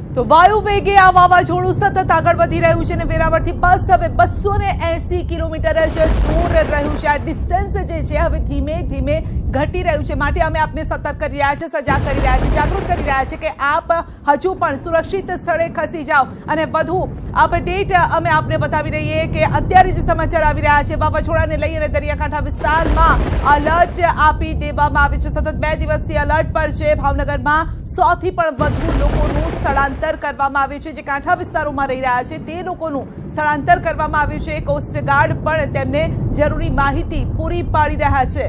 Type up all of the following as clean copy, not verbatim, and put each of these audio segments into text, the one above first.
તો વાયુ વેગે આ વાવાઝોડું સતત આગળ વધી રહ્યું છે અને વેરાવળથી બસ હવે 280 કિલોમીટર જ દૂર રહ્યું છે। આ ડિસ્ટન્સ જે છે હવે ધીમે ધીમે ઘટી રહ્યું છે, માટે અમે આપને સતર્ક કરી રહ્યા છે, સજાગ કરી રહ્યા છે, જાગૃત કરી રહ્યા છે કે આપ હજુ પણ સુરક્ષિત સ્થળે ખસી જાઓ। અને વધુ અપડેટ અમે આપને બતાવી રહીએ કે અત્યારે જે સમાચાર આવી રહ્યા છે વાવાઝોડાને લઈ અને દરિયાકાંઠા વિસ્તારમાં અલર્ટ આપી દેવામાં આવ્યું છે। સતત 2 દિવસથી અલર્ટ પર છે। ભાવનગરમાં 100 થી પણ વધુ લોકોનું સ્થળાંતર કરવામાં આવ્યું છે, જે કાંઠા વિસ્તારોમાં રહી રહ્યા છે તે લોકોનું સ્થળાંતર કરવામાં આવ્યું છે। કોસ્ટગાર્ડ પણ તેમને જરૂરી માહિતી પૂરી પાડી રહ્યા છે।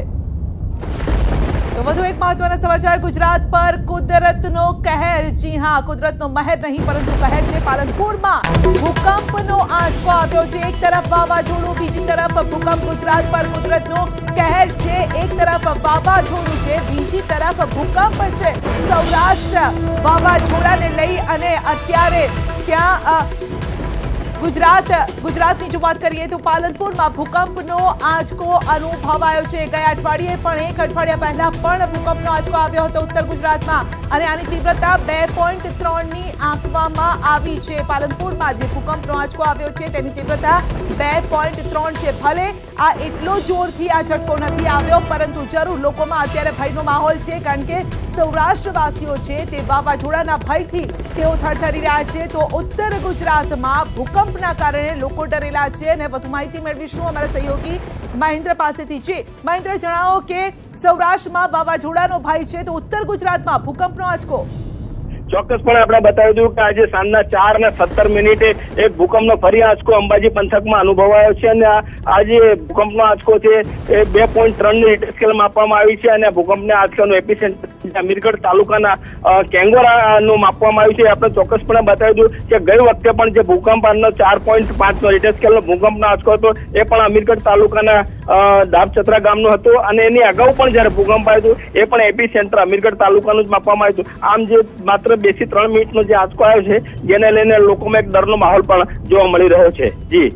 તો વધુ એક મહત્વના સમાચાર ગુજરાત પર કુદરતનો કહેર। જી હા, કુદરતનો મહેર નહીં પરંતુ કહેર છે। પાલનપુરમાં ભૂકંપનો આંચકો આવ્યો છે। એક તરફ વાવાઝોડું, બીજી તરફ ભૂકંપ। ગુજરાત પર કુદરતનો કહેર છે। એક તરફ વાવાઝોડું છે, બીજી તરફ ભૂકંપ છે। સૌરાષ્ટ્ર વાવાઝોડાને લઈ અને અત્યારે ત્યાં ગુજરાતની જો વાત કરીએ તો પાલનપુરમાં ભૂકંપનો આંચકો અનુભવાયો છે। ગયા અઠવાડિયે પણ એક અઠવાડિયા પહેલા પણ ભૂકંપનો આંચકો આવ્યો હતો ઉત્તર ગુજરાતમાં અને આની તીવ્રતા 2.3ની આંકવામાં આવી છે। પાલનપુરમાં જે ભૂકંપનો આંચકો આવ્યો છે તેની તીવ્રતા 2.3 છે। ભલે આ એટલો જોરથી આ ઝટકો નથી આવ્યો પરંતુ જરૂર લોકોમાં અત્યારે ભયનો માહોલ છે, કારણ કે સૌરાષ્ટ્રવાસીઓ છે તે વાવાઝોડાના ભયથી તેઓ થરથરી રહ્યા છે। તો ઉત્તર ગુજરાતમાં ભૂકંપના કારણે લોકો ડરેલા છે અને વધુ માહિતી મેળવીશું અમારા સહયોગી મહેન્દ્ર પાસેથી। જી મહેન્દ્ર, જણાવો કે સૌરાષ્ટ્રમાં વાવાઝોડાનો ભય છે તો ઉત્તર ગુજરાતમાં ભૂકંપનો આંચકો। ચોક્કસપણે આપણે બતાવી દઉં કે આજે સાંજના 4:17 એક ભૂકંપનો ફરી આંચકો અંબાજી પંથકમાં અનુભવાયો છે અને આજે ભૂકંપનો આંચકો છે એ 2.3ની રિક્ટર સ્કેલ માપવામાં આવી છે અને ભૂકંપના આંચકાનું એપિસેન્ટર અમીરગઢ તાલુકાના કેંગોરાનું માપવામાં આવ્યું છે। આપણે ચોક્કસપણે બતાવી દઉં કે ગઈ વખતે પણ જે ભૂકંપ 4.5નો રિક્ટર સ્કેલનો ભૂકંપનો આંચકો હતો એ પણ અમીરગઢ તાલુકાના ધાપચત્રા ગામનો હતો અને એની અગાઉ પણ જયારે ભૂકંપ આવ્યો હતો એ પણ એપિસેન્ટર અમીરગઢ તાલુકાનું જ માપવામાં આવ્યું હતું। આમ જે માત્ર 2 થી 3 મિનિટનો જે આંચકો આવ્યો છે જેને લઈને લોકોમાં એક ડરનો માહોલ પણ જોવા મળી રહ્યો છે।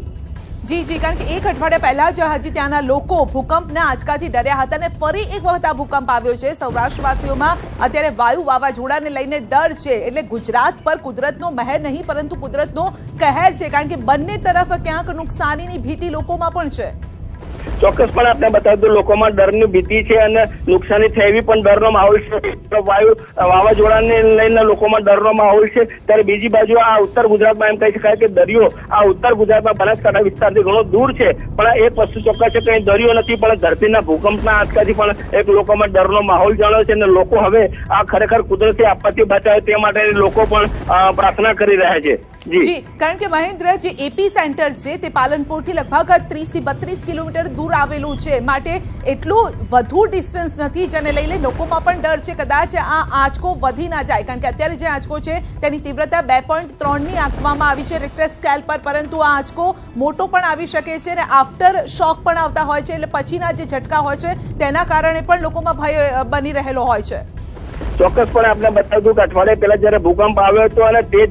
જી, કારણ કે એક અઠવાડિયા પહેલા જ હજી ત્યાંના લોકો ભૂકંપના આંચકાથી ડર્યા હતા અને ફરી એક વખત આ ભૂકંપ આવ્યો છે। સૌરાષ્ટ્રવાસીઓમાં અત્યારે વાયુ વાવાઝોડાને લઈને ડર છે। એટલે ગુજરાત પર કુદરતનો મહેર નહીં પરંતુ કુદરતનો કહેર છે, કારણ કે બંને તરફ ક્યાંક નુકસાનીની ભીતિ લોકોમાં પણ છે। ચોક્કસપણે આપણે બતાવી દઉં લોકોમાં ડરની ભીતિ છે અને નુકસાની થાય એવી પણ ડરનો માહોલ છે। વાવાઝોડાને લઈને લોકોમાં ડરનો માહોલ છે, ત્યારે બીજી બાજુ આ ઉત્તર ગુજરાતમાં એમ કહી શકાય કે દરિયો આ ઉત્તર ગુજરાતમાં બનાસકાંઠા વિસ્તારથી ઘણો દૂર છે, પણ એક વસ્તુ ચોક્કસ છે કે દરિયો નથી પણ ધરતીના ભૂકંપના આંચકાથી પણ એક લોકોમાં ડરનો માહોલ જાણ્યો છે અને લોકો હવે આ ખરેખર કુદરતી આપત્તિ બચાવે તે માટે લોકો પણ પ્રાર્થના કરી રહ્યા છે। જી, કારણ કે મહેન્દ્ર, જે એપી સેન્ટર છે તે પાલનપુરથી લગભગ 30 થી 32 કિલોમીટર દૂર આવેલું છે, માટે એટલું વધુ ડિસ્ટન્સ નથી જેને લઈને લોકોમાં પણ ડર છે કદાચ આ આંચકો વધી ના જાય, કારણ કે અત્યારે જે આંચકો છે તેની તીવ્રતા 2.3ની આંકવામાં આવી છે રિક્ટર સ્કેલ પર, પરંતુ આ આંચકો મોટો પણ આવી શકે છે અને આફ્ટર શોક પણ આવતા હોય છે, એટલે પછીના જે ઝટકા હોય છે તેના કારણે પણ લોકોમાં ભય બની રહેલો હોય છે। ચોક્કસપણે આપણે બતાવ્યું કે અઠવાડિયા પહેલા જયારે ભૂકંપ આવ્યો હતો અને તે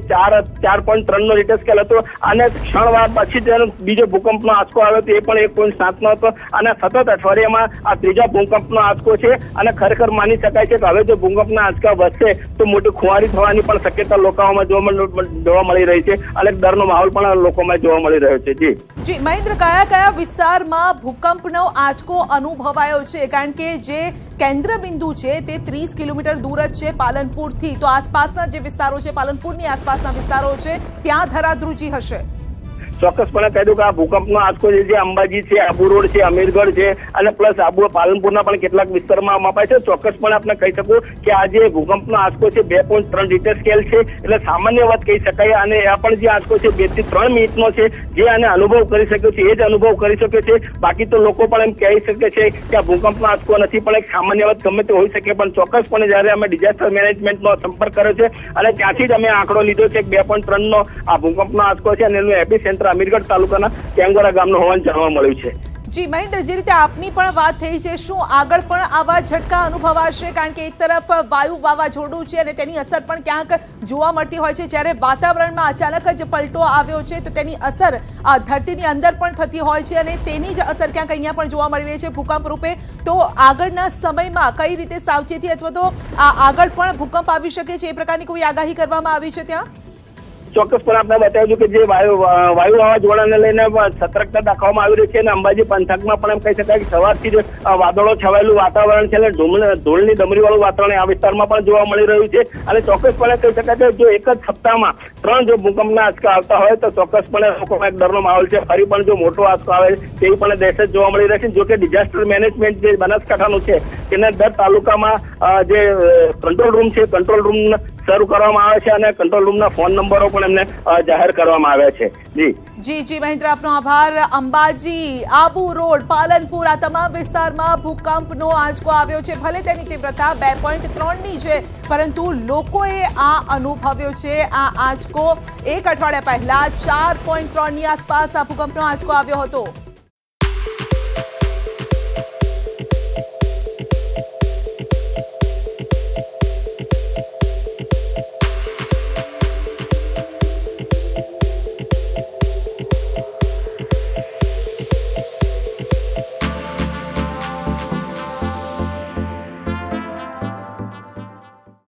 4.3નો રિક્ટર સ્કેલ હતો અને ક્ષણવાર પછી જયારે બીજો ભૂકંપનો આંચકો આવ્યો હતો એ પણ 1.7નો હતો અને સતત અઠવાડિયામાં આ ત્રીજા ભૂકંપનો આંચકો છે અને ખરેખર માની શકાય છે કે હવે જો ભૂકંપના આંચકા વધશે તો મોટી ખુવારી થવાની પણ શક્યતા લોકોમાં જોવા મળી રહી છે અને ડરનો માહોલ પણ લોકોમાં જોવા મળી રહ્યો છે। જી મહેન્દ્ર, કયા વિસ્તારમાં ભૂકંપનો આંચકો અનુભવાયો છે? કારણ કે જે કેન્દ્ર બિંદુ છે તે 30 કિલોમીટર દૂર જ છે પાલનપુરથી, તો આસપાસના જે વિસ્તારો છે, પાલનપુરની આસપાસના વિસ્તારો છે ત્યાં ધરાધ્રુજી હશે। ચોક્કસપણે કહી દઉં કે આ ભૂકંપનો આંચકો જે અંબાજી છે, આબુ રોડ છે, અમીરગઢ છે અને પ્લસ પાલનપુરના પણ કેટલાક વિસ્તારમાં માપાય છે। ચોક્કસપણે આપણે કહી શકું કે આ જે ભૂકંપનો આંચકો છે 2.3 રિક્ટર સ્કેલ છે, એટલે સામાન્ય વાત કહી શકાય અને આ પણ જે આંચકો છે 2 થી 3 મિનિટનો છે, જે આને અનુભવ કરી શકે છે એ જ અનુભવ કરી શકે છે। બાકી તો લોકો પણ એમ કહી શકે છે કે આ ભૂકંપનો આંચકો નથી, પણ એક સામાન્ય વાત ગમે તે હોઈ શકે, પણ ચોક્કસપણે જયારે અમે ડિઝાસ્ટર મેનેજમેન્ટનો સંપર્ક કર્યો છે અને ત્યાંથી જ અમે આંકડો લીધો છે કે 2.3નો આ ભૂકંપનો આંચકો છે અને એનું એપિસેન્ટર અમીરગઢ તાલુકાના કેંગોરા ગામનું હોવાનું જાણવા મળ્યું છે। જી મહેન્દ્ર, જે રીતે આપની પણ વાત થઈ છે, શું આગળ પણ આવા ઝટકા અનુભવાશે? કારણ કે એક તરફ વાયુ વાવાઝોડું છે અને તેની અસર પણ ક્યાંક જોવા મળતી હોય છે, જ્યારે વાતાવરણમાં અચાનક જ પલટો આવ્યો છે તો તેની અસર ધરતીની અંદર પણ થતી હોય છે અને તેની જ અસર ક્યાંક અહીંયા પણ જોવા મળી રહી છે ભૂકંપ રૂપે। તો આગળના સમયમાં કઈ રીતે સાવચેતી અથવા તો આગળ પણ ભૂકંપ આવી શકે છે એ પ્રકારની કોઈ આગાહી કરવામાં આવી છે ત્યાં? ચોક્કસપણે આપણે બતાવ્યું કે જે વાયુ વાવાઝોડાને લઈને સતર્કતા દાખવવામાં આવી રહી છે અને અંબાજી પંથકમાં પણ એમ કહી શકાય કે સવારથી જ વાદળો છવાયેલું વાતાવરણ છે અને ધૂળની ડમરીવાળું વાતાવરણ આ વિસ્તારમાં પણ જોવા મળી રહ્યું છે અને ચોક્કસપણે કહી શકાય કે જો એક જ સપ્તાહમાં 3 જો ભૂકંપના આંચકા આવતા હોય તો ચોક્કસપણે લોકોમાં એક ડરનો માહોલ છે. ફરી પણ જો મોટો આંચકો આવે તેવી પણ દહેશત જોવા મળી રહી છે. જો કે ડિઝાસ્ટર મેનેજમેન્ટ જે બનાસકાંઠાનું છે તેને દર તાલુકામાં જે કંટ્રોલ રૂમ છે કંટ્રોલ રૂમ શરૂ કરવામાં આવે છે અને કંટ્રોલ રૂમના ફોન નંબરો પણ એમને જાહેર કરવામાં આવ્યા છે. જી મહેન્દ્ર, આપનો આભાર. અંબાજી, આબુ રોડ, પાલનપુર આ તમામ વિસ્તારમાં ભૂકંપનો આંચકો આવ્યો છે. ભલે તેની તીવ્રતા 2.3ની છે, પરંતુ લોકોએ આ અનુભવ્યો છે આ આંચકો. એક અઠવાડિયા પહેલા 4.3ની આસપાસ આ ભૂકંપનો આંચકો આવ્યો હતો.